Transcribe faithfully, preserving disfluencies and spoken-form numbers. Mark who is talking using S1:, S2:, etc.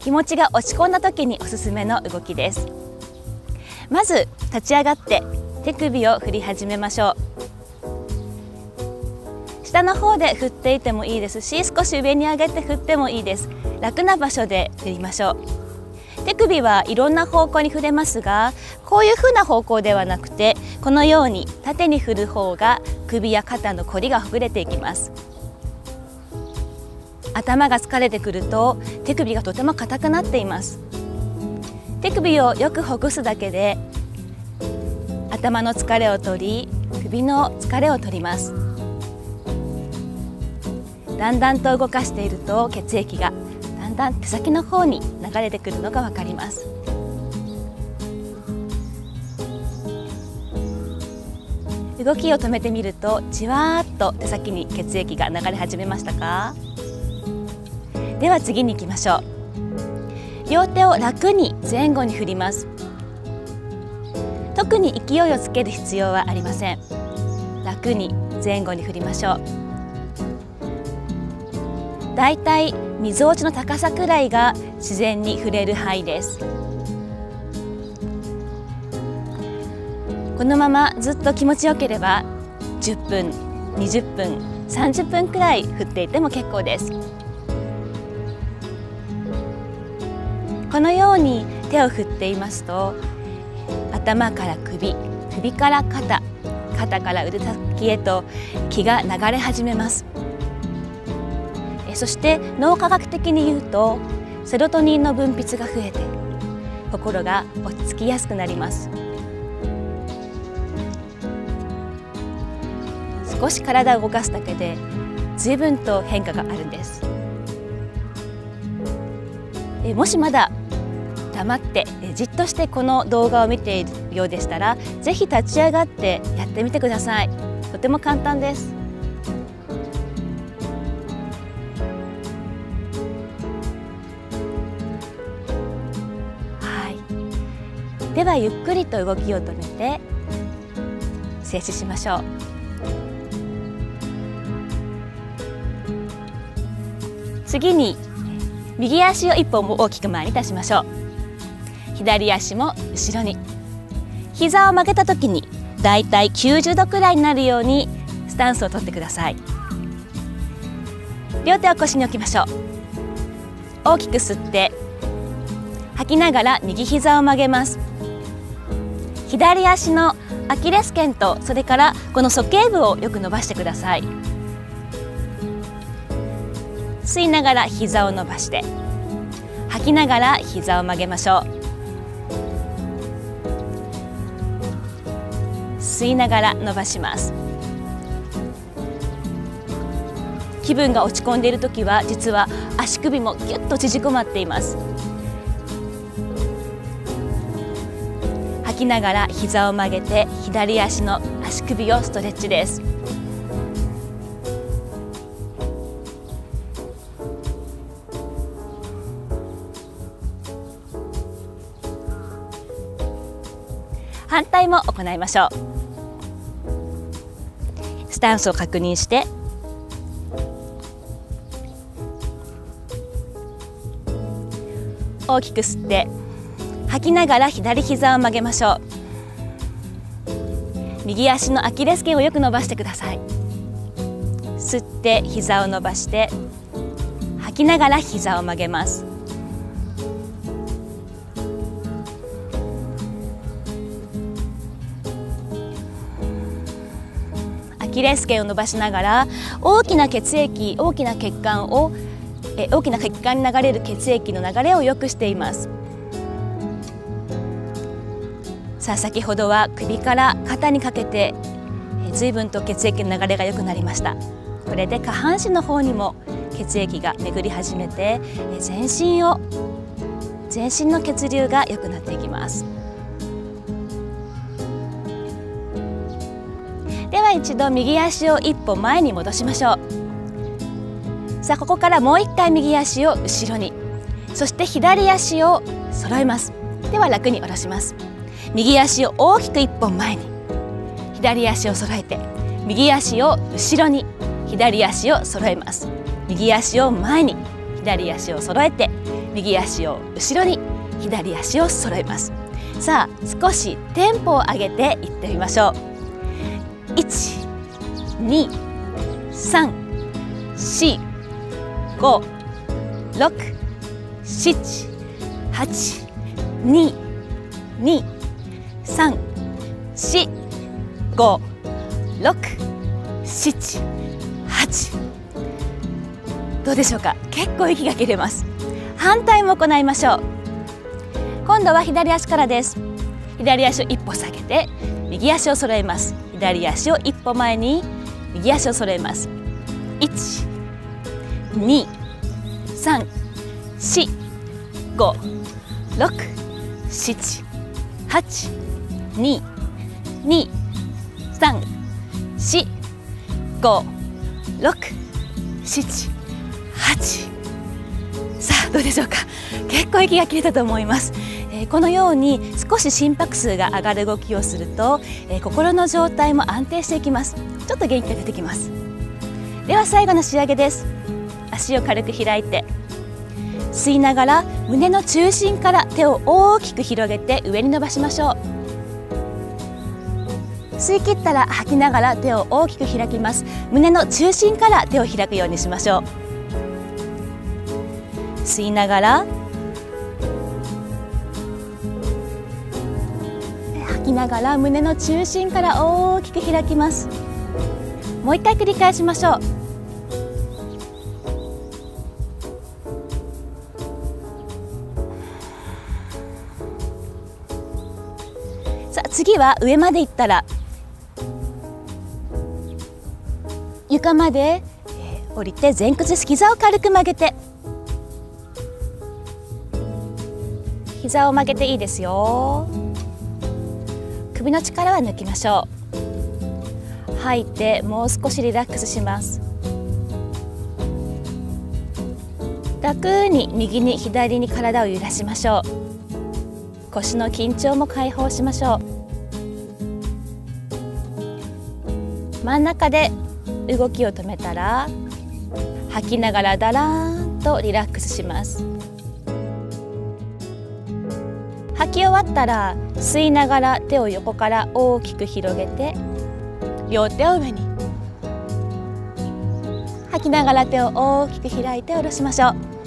S1: 気持ちが落ち込んだ時におすすめの動きです。まず立ち上がって手首を振り始めましょう。下の方で振っていてもいいですし、少し上に上げて振ってもいいです。楽な場所で振りましょう。手首はいろんな方向に振れますが、こういう風な方向ではなくて、このように縦に振る方が首や肩のこりがほぐれていきます。頭が疲れてくると手首がとても硬くなっています。手首をよくほぐすだけで頭の疲れを取り、首の疲れを取ります。だんだんと動かしていると血液がだんだん手先の方に流れてくるのがわかります。動きを止めてみると、じわーっと手先に血液が流れ始めましたか？では次に行きましょう。両手を楽に前後に振ります。特に勢いをつける必要はありません。楽に前後に振りましょう。だいたいみぞおちの高さくらいが自然に振れる範囲です。このままずっと気持ちよければじゅっぷん、にじゅっぷん、さんじゅっぷんくらい振っていても結構です。このように手を振っていますと、頭から首、首から肩、肩から腕先へと気が流れ始めます。そして脳科学的に言うと、セロトニンの分泌が増えて心が落ち着きやすくなります。少し体を動かすだけで随分と変化があるんです。もしまだ黙ってじっとしてこの動画を見ているようでしたら、ぜひ立ち上がってやってみてください。とても簡単です。はい、ではゆっくりと動きを止めて静止しましょう。次に右足を一歩大きく前に出しましょう。左足も後ろに。膝を曲げた時にだいたいきゅうじゅうどくらいになるようにスタンスをとってください。両手を腰に置きましょう。大きく吸って吐きながら右膝を曲げます。左足のアキレス腱と、それからこの鼠径部をよく伸ばしてください。吸いながら膝を伸ばして、吐きながら膝を曲げましょう。吸いながら伸ばします。気分が落ち込んでいるときは、実は足首もぎゅっと縮こまっています。吐きながら膝を曲げて、左足の足首をストレッチです。反対も行いましょう。スタンスを確認して、大きく吸って吐きながら左膝を曲げましょう。右足のアキレス腱をよく伸ばしてください。吸って膝を伸ばして、吐きながら膝を曲げます。アキレス腱を伸ばしながら、大きな血液、大きな血管をえ大きな血管に流れる血液の流れを良くしています。さあ、先ほどは首から肩にかけてえ随分と血液の流れが良くなりました。これで下半身の方にも血液が巡り始めて、え全身を全身の血流が良くなっていきます。では一度右足を一歩前に戻しましょう。さあ、ここからもう一回右足を後ろに、そして左足を揃えます。では楽に下ろします。右足を大きく一本前に、左足を揃えて、右足を後ろに、左足を揃えます。右足を前に、 左足を揃えて右足を後ろに左足を揃えます。さあ少しテンポを上げていってみましょう。いち、に、さん、よん、ご、ろく、しち、はち、に、に、さん、よん、ご、ろく、しち、はち。どうでしょうか。結構息が切れます。反対も行いましょう。今度は左足からです。左足を一歩下げて右足を揃えます。左足を一歩前に右足を揃えます。いち、に、さん、よん、ご、ろく、しち、はち、に、に、さん、よん、ご、ろく、しち、はち。さあどうでしょうか。結構息が切れたと思います。えー、このように少し心拍数が上がる動きをすると、えー、心の状態も安定していきます。ちょっと元気が出てきます。では最後の仕上げです。足を軽く開いて吸いながら胸の中心から手を大きく広げて上に伸ばしましょう。吸い切ったら吐きながら手を大きく開きます。胸の中心から手を開くようにしましょう。吸いながら吐きながら胸の中心から大きく開きます。もう一回繰り返しましょう。さあ次は上まで行ったら床まで降りて前屈です。膝を軽く曲げて膝を曲げていいですよ。首の力は抜きましょう。吐いてもう少しリラックスします。楽に右に左に体を揺らしましょう。腰の緊張も解放しましょう。真ん中で動きを止めたら吐きながらだらーんとリラックスします。吐き終わったら吸いながら手を横から大きく広げて両手を上に、吐きながら手を大きく開いて下ろしましょう。